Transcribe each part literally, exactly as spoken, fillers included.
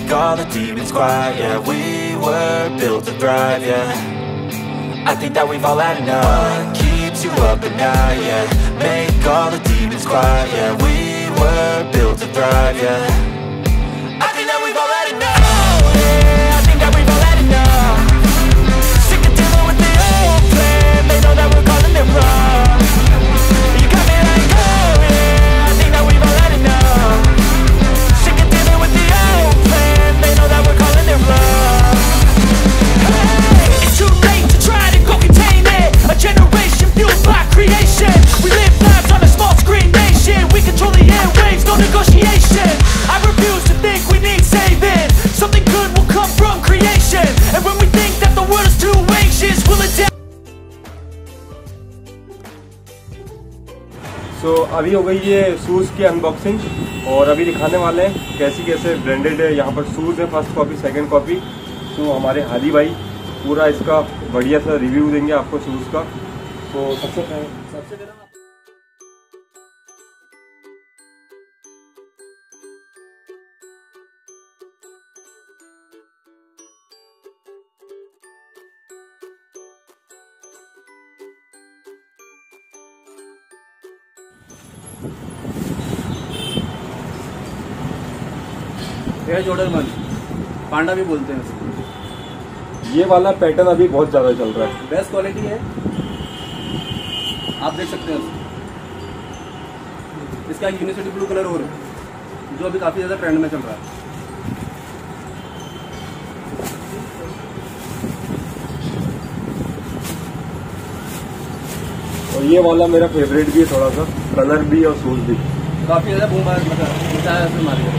make all the demons quiet. Yeah, we were built to thrive. Yeah, I think that we've all had enough. What keeps you up at night? Yeah, make all the demons quiet. Yeah, we were built to thrive. Yeah, I think that we've all had enough. Yeah, I think that we've all had enough. Sick of dealing with the old plan. They know that we're calling it wrong. You got me like, oh yeah, I think that we've all had enough. Sick of dealing with the old plan. They know that we're calling it wrong. Hey, it's too late to try to go contain it. A generation fueled by creation. We live lives on a small screen nation. We control the airwaves, no negotiation. I refuse to think we need saving. Something good will come from creation. And when we think that the world is too anxious, we'll adapt. तो so, अभी हो गई ये shoes की unboxing और अभी दिखाने वाले हैं कैसी कैसे ब्रांडेड है यहाँ पर शूज़ है, फर्स्ट कॉपी सेकंड कॉपी। तो हमारे हादी भाई पूरा इसका बढ़िया सा रिव्यू देंगे आपको शूज़ का। तो सबसे सबसे पहले एयर जॉर्डन वन, पांडा भी बोलते हैं उसको। ये वाला पैटर्न अभी बहुत ज्यादा चल रहा है, बेस्ट क्वालिटी है, आप देख सकते हैं उसको। इसका यूनिवर्सिटी ब्लू कलर और है जो अभी काफी ज्यादा ट्रेंड में चल रहा है। और ये वाला मेरा फेवरेट भी है, थोड़ा सा कलर भी और शूज भी काफी ज्यादा बूम मतलब मार्केट।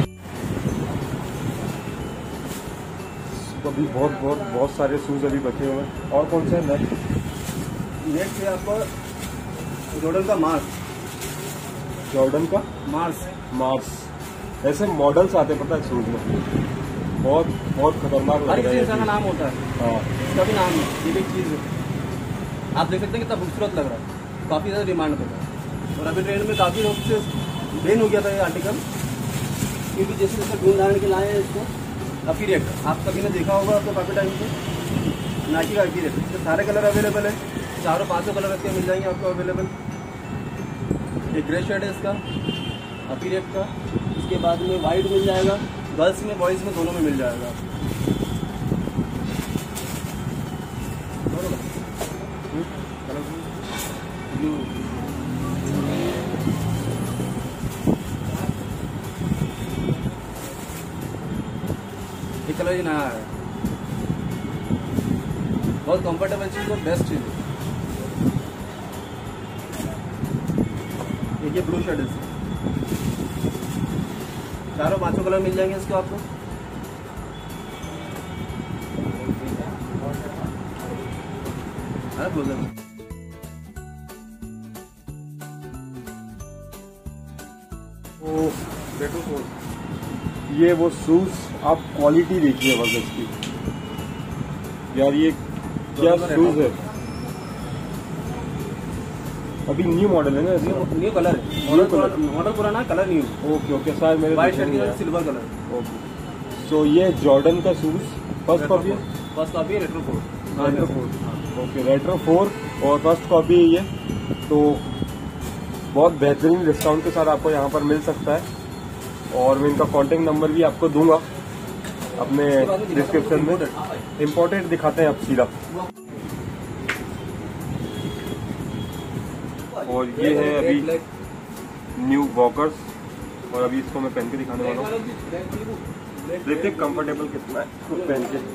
तो अभी बहुत बहुत बहुत सारे शूज अभी बचे हुए हैं। और कौन से नेक्स्ट नेक्स्ट है आपको जॉर्डन का मार्स। जॉर्डन का मार्स मार्स ऐसे मॉडल्स आते पता है शूज में, बहुत बहुत खतरनाक लग रहा है। इंसान का नाम होता है, हाँ इसका भी नाम है, ये भी चीज है। आप देख सकते हैं कितना खूबसूरत लग रहा है, काफी ज्यादा डिमांड कर रहा है। और अभी ट्रेंड में काफी लोग से बैन हो गया था ये आर्टिकल, क्योंकि जैसे जैसे ढूंढ धारण के लाए हैं इसको। अपीरेट आप सभी ने देखा होगा आपको काफी टाइम से, नाइकी का अपीरेट। इसके सारे कलर अवेलेबल है, चारों पांचों कलर इसके मिल जाएंगे आपको अवेलेबल। एक ग्रे शेड है इसका अपीरेट का, इसके बाद में वाइट मिल जाएगा, गर्ल्स में बॉयज में दोनों में मिल जाएगा। ये कलर ही नया है, बहुत कंफर्टेबल चीज और बेस्ट चीज है। ये ब्लू शेड है, चारों पांचों कलर मिल जाएंगे इसको आपको। तो देखो ये वो शूज आप क्वालिटी देखिए बस इसकी यार, ये क्या शूज है। अभी न्यू मॉडल है ना, न्यू कलर है, मॉडल पुराना colour new. Okay okay sir, मेरे वाइट शर्ट की सिल्वर कलर। ओके सो ये जॉर्डन का शूज फर्स्ट कॉपी है, फर्स्ट कॉपी है retro four. Retro four okay retro four और फर्स्ट कॉपी है ये। तो बहुत बेहतरीन डिस्काउंट के साथ आपको यहाँ पर मिल सकता है और मैं इनका कॉन्टेक्ट नंबर भी आपको दूंगा अपने डिस्क्रिप्शन में। इम्पोर्टेंट दिखाते हैं आप सीधा। और ये है अभी न्यू वॉकर्स और अभी इसको मैं पहन के दिखाने वाला हूँ। देखते कंफर्टेबल कितना है खुद पहन के।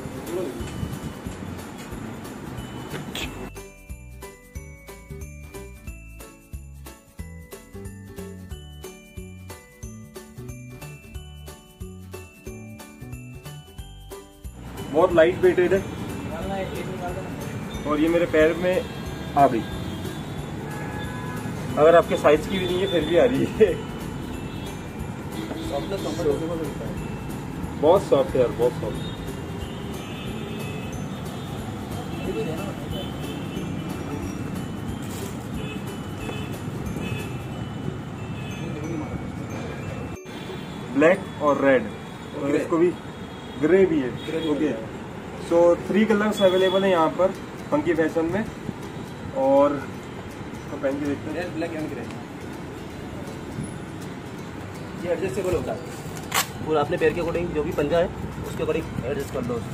बहुत लाइट वेटेड है और ये मेरे पैर में आ गई। अगर आपके साइज की भी नहीं है फिर भी आ रही है। बहुत सॉफ्ट है यार, बहुत सॉफ्ट। ब्लैक और रेड और इसको भी ग्रे भी है। Okay, so three colours available है यहाँ पर फंकी फैशन में। और इसको पहन के देखते हैं। ब्लैक एंड ग्रे, ये एडजस्टेबल होता है पूरा, अपने पैर के अकॉर्डिंग जो भी पंजा है उसके अकॉर्डिंग एडजस्ट कर लो।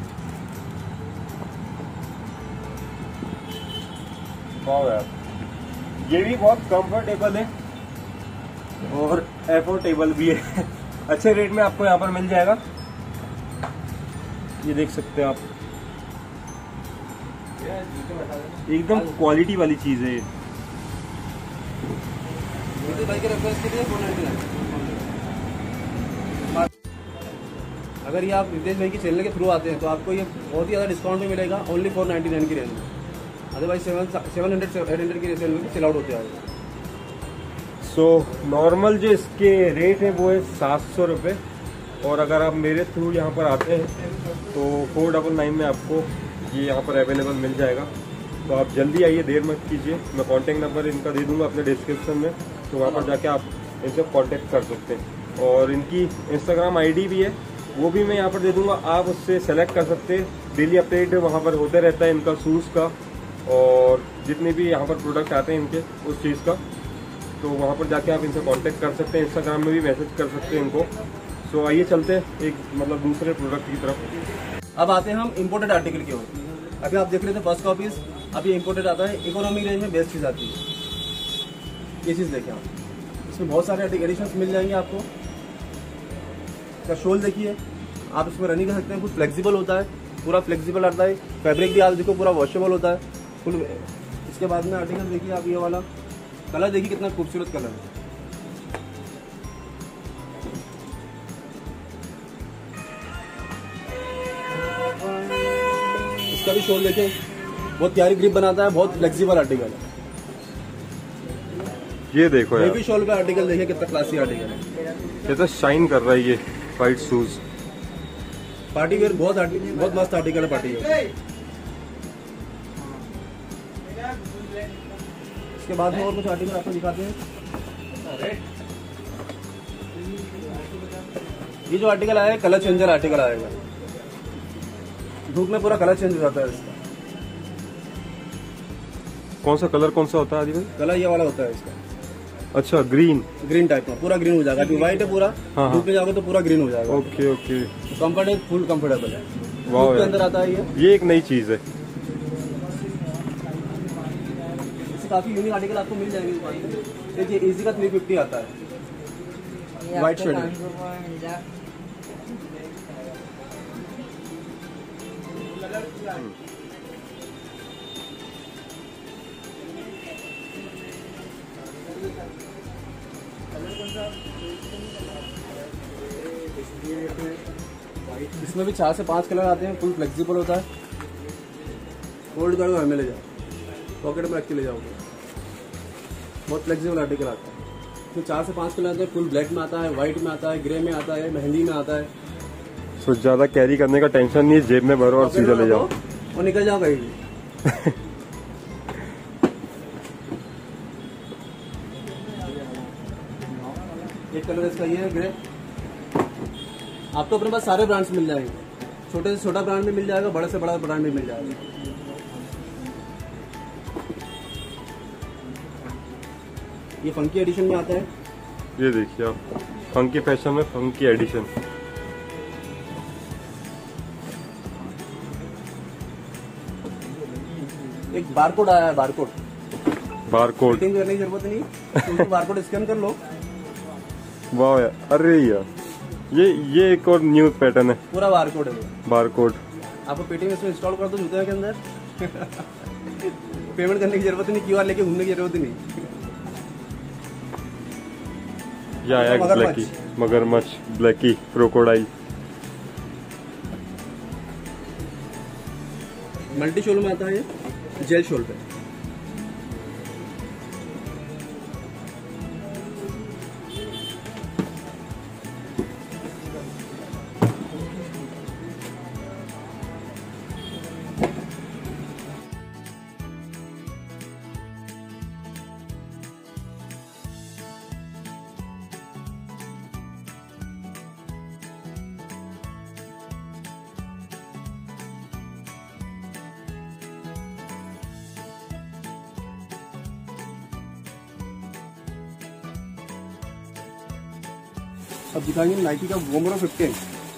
वाह यार, ये भी बहुत कंफर्टेबल है और एफोर्डेबल भी है। अच्छे रेट में आपको यहाँ पर मिल जाएगा। ये देख सकते हैं आप, एकदम क्वालिटी वाली चीज है ये। भाई के रेफरेंस के लिए फोर नाइन्टी नाइन। अगर ये आप रितेश भाई की चैनल के थ्रू आते हैं तो आपको ये बहुत ही ज़्यादा डिस्काउंट में मिलेगा, ओनली फोर नाइन्टी नाइन की रेंज में। Otherwise seven seven hundred eight hundred की रेंज में सेल आउट होते हैं। सो नॉर्मल जो इसके रेट है वो है सात सौ रुपये, और अगर आप मेरे थ्रू यहाँ पर आते हैं तो फोर डबल नाइन में आपको ये यहाँ पर अवेलेबल मिल जाएगा। तो आप जल्दी आइए, देर मत कीजिए। मैं कॉन्टैक्ट नंबर इनका दे दूँगा अपने डिस्क्रिप्शन में, तो वहाँ पर जाके आप इनसे कॉन्टैक्ट कर सकते हैं। और इनकी इंस्टाग्राम आईडी भी है, वो भी मैं यहाँ पर दे दूँगा, आप उससे सेलेक्ट कर सकते हैं। डेली अपडेट वहाँ पर होता रहता है इनका शूज़ का, और जितने भी यहाँ पर प्रोडक्ट आते हैं इनके उस चीज़ का, तो वहाँ पर जाके आप इनसे कांटेक्ट कर सकते हैं। इंस्टाग्राम में भी मैसेज कर सकते हैं इनको। सो आइए चलते हैं एक मतलब दूसरे प्रोडक्ट की तरफ। अब आते हैं हम इम्पोर्टेड आर्टिकल की ओर। अभी आप देख रहे थे फर्स्ट कॉपीज, अभी इम्पोर्टेड आता है। इकोनॉमी रेंज में बेस्ट चीज़ आती है। ये चीज़ देखें आप, इसमें बहुत सारे एडिशंस मिल जाएंगे आपको। इसका शोल देखिए आप, इसमें रनिंग कर सकते हैं। कुछ फ्लेक्सिबल होता है, पूरा फ्लेक्सिबल आता है। फैब्रिक भी आप देखो पूरा वॉशेबल होता है फुल। इसके बाद में आर्टिकल देखिए आप, ये वाला कलर देखिए कितना खूबसूरत कलर है। इसका भी शोल देखें, बहुत प्यारी ग्रिप बनाता है, बहुत फ्लेक्सिबल आर्टिकल है। ये देखो यार, भी शोल पे आर्टिकल देखिए कितना क्लासी आर्टिकल है। ये तो शाइन कर रहा है ये वाइट शूज। पार्टी वेयर बहुत बहुत मस्त आर्टिकल है पार्टी वेयर। इसके बाद में और कुछ आर्टिकल आपको दिखाते हैं। ये जो आर्टिकल आया है कलर चेंजर आर्टिकल आएगा। धूप में पूरा कलर चेंज हो जाता है इसका। कौन सा कलर कौन सा होता है आदि भाई? कलर ये वाला होता है इसका। अच्छा, ग्रीन ग्रीन टाइप का, पूरा ग्रीन हो जाएगा। अभी व्हाइट है पूरा, हाँ, धूप में जाओगे तो पूरा ग्रीन हो जाएगा। Okay okay, comfortable, full comfortable है। वाह के अंदर आता है ये ये एक नई चीज है। इससे काफी यूनिक आर्टिकल आपको मिल जाएंगे दुकान पे। देखिए इजी का थ्री फिफ्टी आता है, व्हाइट शेड में। इसमें भी चार से पांच कलर आते हैं, फुल फ्लेक्सिबल होता है। होल्ड करो, घर में ले जाओ, पॉकेट में रख के ले जाओगे। बहुत फ्लेक्सिबल आर्टिकल आता है। इसमें चार से पांच कलर आते हैं। फुल ब्लैक में आता है, व्हाइट में आता है, ग्रे में आता है, मेहंदी में आता है। सो ज्यादा कैरी करने का टेंशन नहीं, जेब में भरो और सीधा ले जाओ और निकल जाओ कहीं भी। एक कलर इसका ये है ग्रे। आपको अपने पास सारे ब्रांड्स मिल जाएंगे, छोटे से छोटा ब्रांड भी मिल जाएगा, बड़े से बड़ा ब्रांड भी मिल जाएगा। ये फंकी एडिशन में आता है। ये देखिए आप, फंकी फैशन में फंकी एडिशन। एक बारकोड आया है, बारकोड बारकोड फिटिंग करने की जरूरत नहीं, तुमको बारकोड स्कैन कर लो। वाह यार, अरे यार ये ये एक और न्यू पैटर्न है। पूरा बारकोड है, बारकोड। आपको पेटी में इसमें इंस्टॉल कर दो जूते के अंदर। पेमेंट करने की जरूरत नहीं, क्यूआर लेके घूमने की जरूरत नहीं। या एक ब्लैकी, मगरमच्छ, ब्लैकी, क्रोकोडाइल। मल्टी शोल में आता है ये, जेल शोल पे। अब दिखाएंगे नाइकी का वोमरो फिफ्टीन।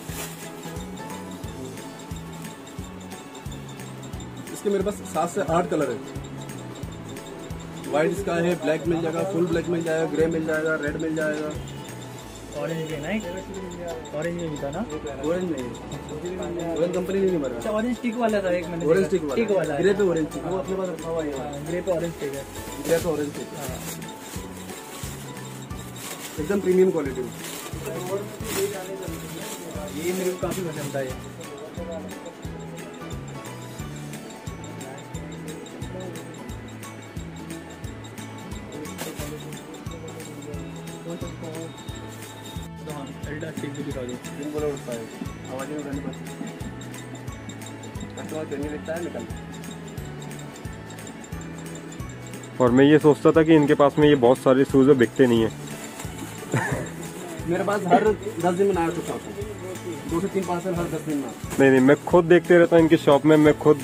इसके मेरे पास सात से आठ कलर है। व्हाइट इसका है, ब्लैक मिल जाएगा, फुल ब्लैक मिल जाएगा, ग्रे मिल जाएगा, रेड मिल जाएगा, ऑरेंज भी नहीं, ऑरेंज भी था ना, ऑरेंज नहीं, ऑरेंज कंपनी नहीं बना। अच्छा ऑरेंज टिक वाला था एक मैंने, ऑरेंज टिक वाला, टिक वाला, ग्रे पे ऑरेंज टिक, वो अपने पास रखा हुआ है। ग्रे पे ऑरेंज टिक है, ग्रे पे ऑरेंज टिक, एकदम प्रीमियम क्वालिटी में। ये मेरे को काफी पसंद था ये। एल्डा टिक भी दिखा दो, तीन बोलो उठता है, आवाज में करने पर कस्टमर करने लगता है, निकल। और मैं ये सोचता था कि इनके पास में ये बहुत सारे शूज बिकते नहीं है। मेरे पास हर दस दिन में नया कुछ आता है, दो से तीन पार्सल हर दस दिन में। नहीं नहीं, मैं खुद देखते रहता हूँ इनकी शॉप में, मैं खुद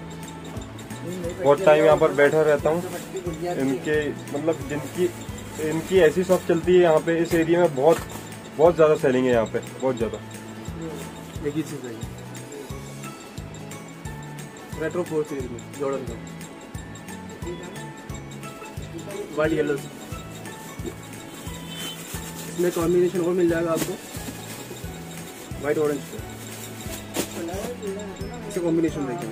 बहुत टाइम यहाँ पर बैठा रहता हूँ। इनके मतलब जिनकी इनकी ऐसी शॉप चलती है यहाँ पे इस एरिया में, बहुत बहुत ज्यादा सेलिंग है यहाँ पे, बहुत ज्यादा। एक ही चीज है रेट्रो फोर सीरीज में जॉर्डन का वाइट येलो, इसमें कॉम्बिनेशन और मिल जाएगा आपको वाइट ऑरेंज पे, इसे कॉम्बिनेशन देखिए।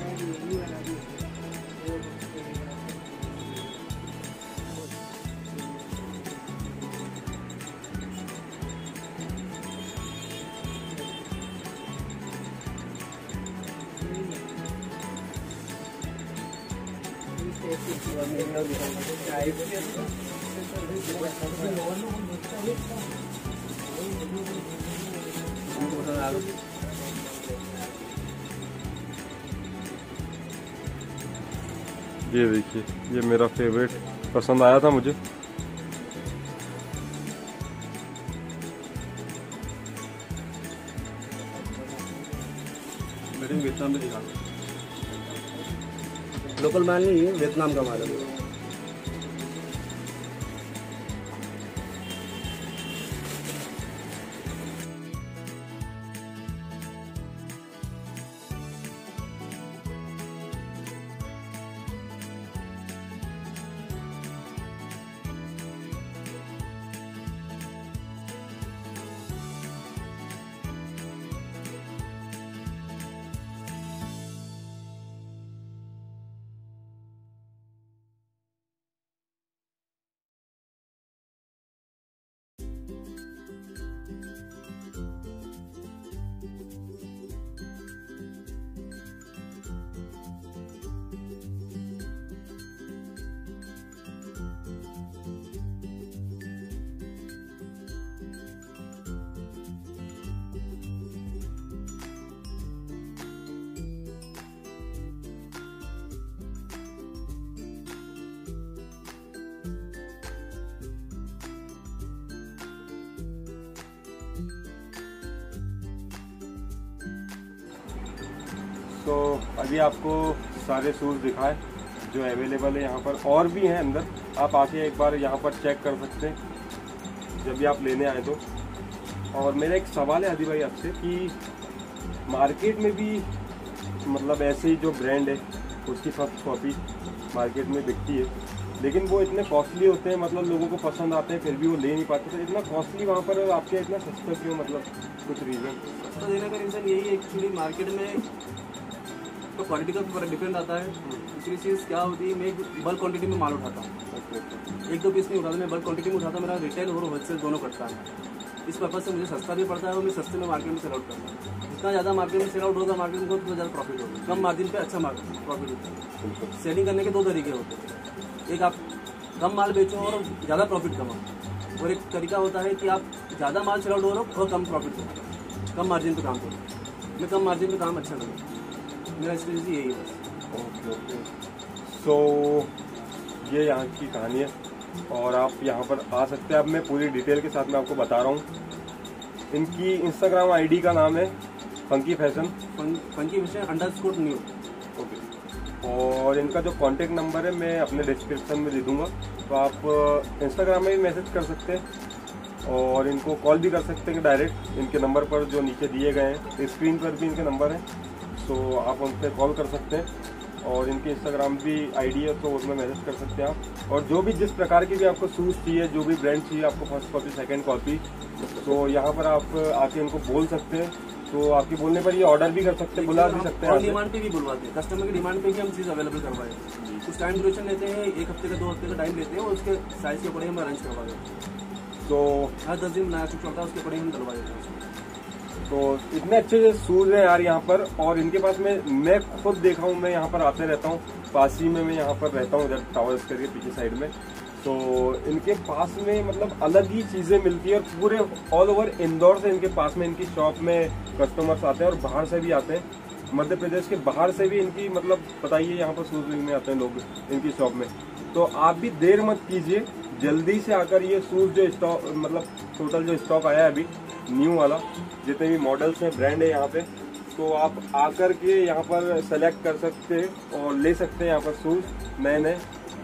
ये देखिए, ये मेरा फेवरेट पसंद आया था मुझे। वियतनाम में दिखा, लोकल माल नहीं है, वियतनाम का माल है। तो अभी आपको सारे शूज़ दिखाए जो अवेलेबल है यहाँ पर, और भी हैं अंदर, आप आके एक बार यहाँ पर चेक कर सकते हैं जब भी आप लेने आए तो। और मेरा एक सवाल है आदि भाई आपसे कि मार्केट में भी मतलब ऐसे ही जो ब्रांड है उसकी फर्स्ट कॉपी मार्केट में बिकती है, लेकिन वो इतने कॉस्टली होते हैं, मतलब लोगों को पसंद आते हैं फिर भी वो ले नहीं पाते। तो इतना कॉस्टली वहाँ पर आपके इतना सस्ता क्यों, मतलब कुछ रीज़न? सस्ता देने का रीज़न यही है एक्चुअली, मार्केट में तो क्वालिटी का पूरा डिपेंड आता है। दूसरी चीज़ क्या होती है, मैं बल्क क्वांटिटी में माल उठाता हूँ, एक दो पीस नहीं उठाता, मैं बल्क क्वांटिटी में उठाता, मेरा रिटेल और होलसेल दोनों करता है। इस पर्पज़ से मुझे सस्ता भी पड़ता है और मैं सस्ते में मार्केट में सेल आउट करता हूँ। जितना ज़्यादा मार्केट में सेल आउट होगा मार्केट में उतना ज़्यादा प्रॉफिट होगा, कम मार्जिन पे अच्छा प्रॉफिट होता है। सेलिंग करने के दो तरीके होते हैं, एक आप कम माल बेचो और ज़्यादा प्रॉफिट कमाओ, और एक तरीका होता है कि आप ज़्यादा माल सेल आउट हो रहा हो और कम प्रॉफिट करो, कम मार्जिन पे काम करो। मैं कम मार्जिन पे काम अच्छा करूँ, मेरा स्ट्रेटजी यही है। ओके ओके, सो ये यहाँ की कहानी है और आप यहाँ पर आ सकते हैं। अब मैं पूरी डिटेल के साथ में आपको बता रहा हूँ। इनकी इंस्टाग्राम आईडी का नाम है funky fashion, funky fashion underscore new. Okay, और इनका जो कॉन्टेक्ट नंबर है मैं अपने डिस्क्रिप्शन में दे दूँगा, तो आप इंस्टाग्राम में भी मैसेज कर सकते हैं और इनको कॉल भी कर सकते हैं डायरेक्ट इनके नंबर पर जो नीचे दिए गए हैं, स्क्रीन पर भी इनके नंबर हैं, तो आप उन पर कॉल कर सकते हैं। और इनके इंस्टाग्राम भी आईडी है, तो उसमें मैसेज कर सकते हैं आप। और जो भी जिस प्रकार की भी आपको शूज़ चाहिए, जो भी ब्रांड चाहिए आपको, फर्स्ट कॉपी सेकंड कॉपी, तो यहाँ पर आप आके इनको बोल सकते हैं। तो आपके बोलने पर ये ऑर्डर भी कर सकते हैं, बुला भी सकते हैं। डिमांड पे भी बुलवाते हैं, कस्टमर की डिमांड पे भी हम चीज़ अवेलेबल करवाए। कुछ टाइम ड्यूरेशन लेते हैं, एक हफ्ते का दो हफ्ते का टाइम लेते हैं, और उसके साइज के अकॉर्डिंग हम अरेंज करवा देते हैं। तो हर दस दिन नया कुछ होता है, उसके अकॉर्डिंग हम डलवा देते हैं। तो इतने अच्छे अच्छे शूज हैं यार यहाँ पर। और इनके पास में मैं खुद देखा हूँ, मैं यहाँ पर आते रहता हूँ, पास ही में मैं यहाँ पर रहता हूँ, इधर टावर स्क्वायर के पीछे साइड में। तो इनके पास में मतलब अलग ही चीजें मिलती है, और पूरे ऑल ओवर इंदौर से इनके पास में इनकी शॉप में कस्टमर्स आते हैं, और बाहर से भी आते हैं, मध्य प्रदेश के बाहर से भी इनकी मतलब बताइए यहाँ पर शूज लेने आते हैं लोग इनकी शॉप में। तो आप भी देर मत कीजिए, जल्दी से आकर ये शूज जो स्टॉक मतलब टोटल जो स्टॉक आया है अभी न्यू वाला, जितने भी मॉडल्स हैं, ब्रांड है यहाँ पे, तो आप आकर के यहाँ पर सेलेक्ट कर सकते हैं और ले सकते हैं यहाँ पर शूज नए नए।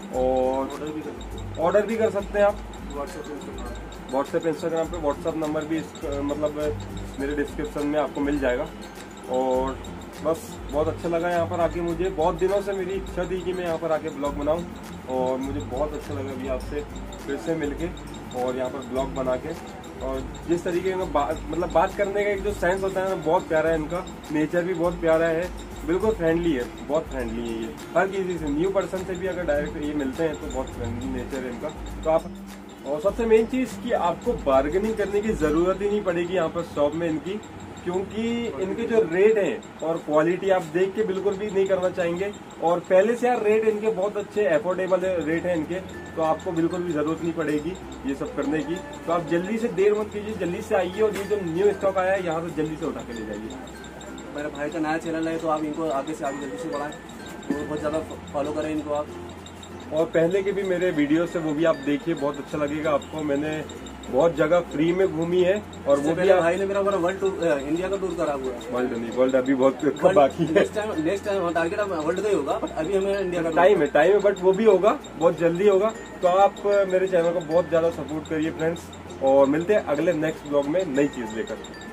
और ऑर्डर भी कर ऑर्डर भी कर सकते हैं आप व्हाट्सएप पे, व्हाट्सएप इंस्टाग्राम पे। व्हाट्सएप नंबर भी इस, मतलब मेरे डिस्क्रिप्शन में आपको मिल जाएगा। और बस बहुत अच्छा लगा यहाँ पर आके, मुझे बहुत दिनों से मेरी इच्छा थी कि मैं यहाँ पर आके ब्लॉग बनाऊँ, और मुझे बहुत अच्छा लगा अभी आपसे फिर से मिलके और यहाँ पर ब्लॉग बना के। और जिस तरीके का बात मतलब बात करने का एक जो सेंस होता है ना, बहुत प्यारा है इनका, नेचर भी बहुत प्यारा है, बिल्कुल फ्रेंडली है, बहुत फ्रेंडली है ये हर किसी से। न्यू पर्सन से भी अगर डायरेक्ट ये मिलते हैं तो बहुत फ्रेंडली नेचर है इनका। तो आप, और सबसे मेन चीज कि आपको बार्गेनिंग करने की जरूरत ही नहीं पड़ेगी यहाँ पर शॉप में इनकी, क्योंकि इनके जो रेट हैं और क्वालिटी आप देख के बिल्कुल भी नहीं करना चाहेंगे। और पहले से यार रेट इनके बहुत अच्छे अफोर्डेबल रेट हैं इनके, तो आपको बिल्कुल भी जरूरत नहीं पड़ेगी ये सब करने की। तो आप जल्दी से देर मत कीजिए, जल्दी से आइए, और ये जो न्यू स्टॉक आया है यहाँ से जल्दी से उठा के ले जाइए। मेरे भाई का नया चैनल है, तो आप इनको आगे से आगे जल्दी से बढ़ाएं, तो बहुत ज़्यादा फॉलो करें इनको आप। और पहले के भी मेरे वीडियोस है वो भी आप देखिए, बहुत अच्छा लगेगा आपको। मैंने बहुत जगह फ्री में घूमी है, और वो भी भाई ने मेरा वर्ल्ड टूर, इंडिया का टूर करा हुआ है। वर्ल्ड नहीं, वर्ल्ड अभी बहुत बाकी है। Next time next time target world का ही होगा, बट अभी हमें इंडिया का टाइम है टाइम है बट वो भी होगा, बहुत जल्दी होगा। तो आप मेरे चैनल को बहुत ज्यादा सपोर्ट करिए फ्रेंड्स, और मिलते हैं अगले नेक्स्ट ब्लॉग में नई चीज लेकर।